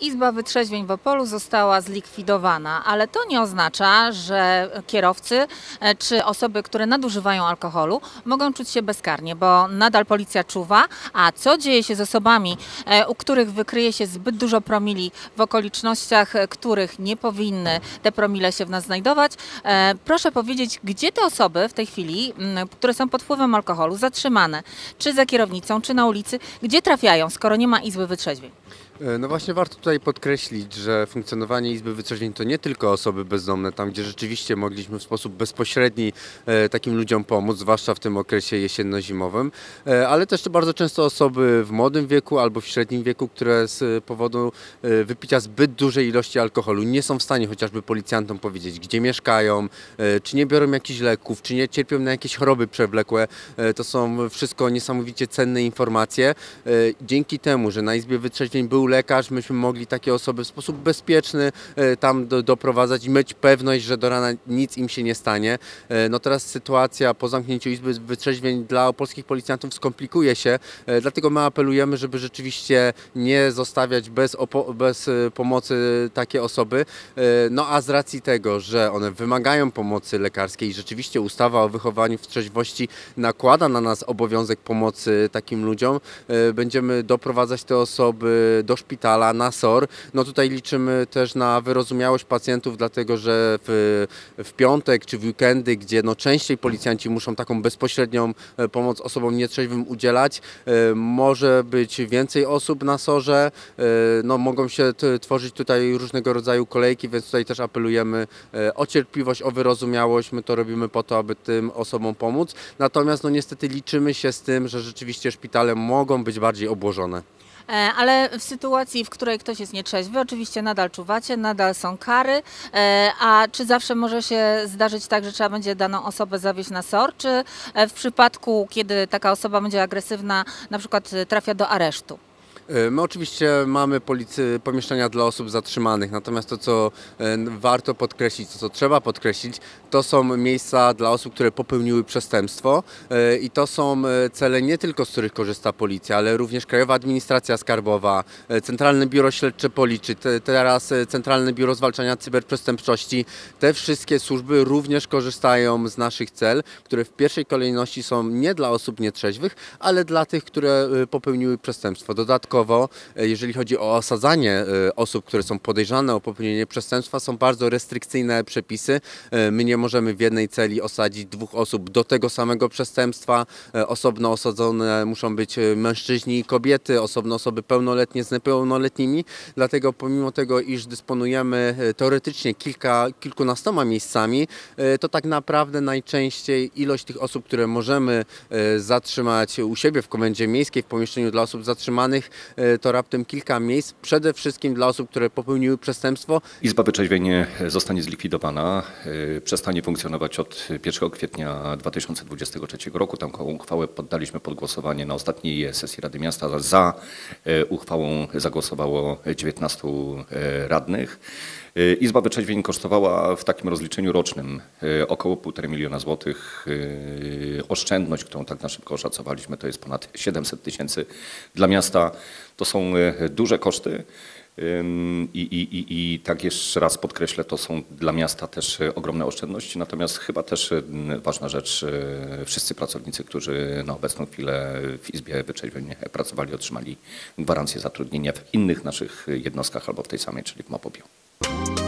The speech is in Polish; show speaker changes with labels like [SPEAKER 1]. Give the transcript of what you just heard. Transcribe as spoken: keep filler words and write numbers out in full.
[SPEAKER 1] Izba Wytrzeźwień w Opolu została zlikwidowana, ale to nie oznacza, że kierowcy czy osoby, które nadużywają alkoholu, mogą czuć się bezkarnie, bo nadal policja czuwa, a co dzieje się z osobami, u których wykryje się zbyt dużo promili w okolicznościach, których nie powinny te promile się w nas znajdować. Proszę powiedzieć, gdzie te osoby w tej chwili, które są pod wpływem alkoholu, zatrzymane, czy za kierownicą, czy na ulicy, gdzie trafiają, skoro nie ma Izby Wytrzeźwień?
[SPEAKER 2] No właśnie warto tutaj podkreślić, że funkcjonowanie Izby Wytrzeźwień to nie tylko osoby bezdomne, tam gdzie rzeczywiście mogliśmy w sposób bezpośredni takim ludziom pomóc, zwłaszcza w tym okresie jesienno-zimowym, ale też bardzo często osoby w młodym wieku albo w średnim wieku, które z powodu wypicia zbyt dużej ilości alkoholu nie są w stanie chociażby policjantom powiedzieć, gdzie mieszkają, czy nie biorą jakichś leków, czy nie cierpią na jakieś choroby przewlekłe. To są wszystko niesamowicie cenne informacje. Dzięki temu, że na Izbie Wytrzeźwień był lekarz, myśmy mogli takie osoby w sposób bezpieczny tam do, doprowadzać i mieć pewność, że do rana nic im się nie stanie. No teraz sytuacja po zamknięciu Izby Wytrzeźwień dla polskich policjantów skomplikuje się, dlatego my apelujemy, żeby rzeczywiście nie zostawiać bez, bez pomocy takie osoby. No a z racji tego, że one wymagają pomocy lekarskiej i rzeczywiście ustawa o wychowaniu w trzeźwości nakłada na nas obowiązek pomocy takim ludziom, będziemy doprowadzać te osoby do szpitala, na S O R. No tutaj liczymy też na wyrozumiałość pacjentów, dlatego że w, w piątek czy w weekendy, gdzie no częściej policjanci muszą taką bezpośrednią pomoc osobom nietrzeźwym udzielać, może być więcej osób na S O R-ze, no mogą się tworzyć tutaj różnego rodzaju kolejki, więc tutaj też apelujemy o cierpliwość, o wyrozumiałość. My to robimy po to, aby tym osobom pomóc. Natomiast no niestety liczymy się z tym, że rzeczywiście szpitale mogą być bardziej obłożone.
[SPEAKER 1] Ale w sytuacji, w której ktoś jest nietrzeźwy, oczywiście nadal czuwacie, nadal są kary, a czy zawsze może się zdarzyć tak, że trzeba będzie daną osobę zawieźć na S O R, czy w przypadku, kiedy taka osoba będzie agresywna, na przykład trafia do aresztu?
[SPEAKER 2] My oczywiście mamy policy, pomieszczenia dla osób zatrzymanych, natomiast to, co warto podkreślić, to, co trzeba podkreślić, to są miejsca dla osób, które popełniły przestępstwo i to są cele nie tylko, z których korzysta policja, ale również Krajowa Administracja Skarbowa, Centralne Biuro Śledcze Policji, teraz Centralne Biuro Zwalczania Cyberprzestępczości. Te wszystkie służby również korzystają z naszych cel, które w pierwszej kolejności są nie dla osób nietrzeźwych, ale dla tych, które popełniły przestępstwo. Dodatkowo jeżeli chodzi o osadzanie osób, które są podejrzane o popełnienie przestępstwa, są bardzo restrykcyjne przepisy. My nie możemy w jednej celi osadzić dwóch osób do tego samego przestępstwa. Osobno osadzone muszą być mężczyźni i kobiety, osobno osoby pełnoletnie z niepełnoletnimi. Dlatego pomimo tego, iż dysponujemy teoretycznie kilka, kilkunastoma miejscami, to tak naprawdę najczęściej ilość tych osób, które możemy zatrzymać u siebie w komendzie miejskiej, w pomieszczeniu dla osób zatrzymanych, to raptem kilka miejsc, przede wszystkim dla osób, które popełniły przestępstwo.
[SPEAKER 3] Izba Wytrzeźwień zostanie zlikwidowana, przestanie funkcjonować od pierwszego kwietnia dwa tysiące dwudziestego trzeciego roku. Tę uchwałę poddaliśmy pod głosowanie na ostatniej sesji Rady Miasta. Za uchwałą zagłosowało dziewiętnastu radnych. Izba Wytrzeźwień kosztowała w takim rozliczeniu rocznym około półtora miliona złotych. Oszczędność, którą tak na szybko oszacowaliśmy, to jest ponad siedemset tysięcy dla miasta. To są duże koszty. I, i, i, I tak jeszcze raz podkreślę, to są dla miasta też ogromne oszczędności, natomiast chyba też ważna rzecz, wszyscy pracownicy, którzy na obecną chwilę w Izbie Wytrzeźwień pracowali, otrzymali gwarancję zatrudnienia w innych naszych jednostkach albo w tej samej, czyli w Mapopiu.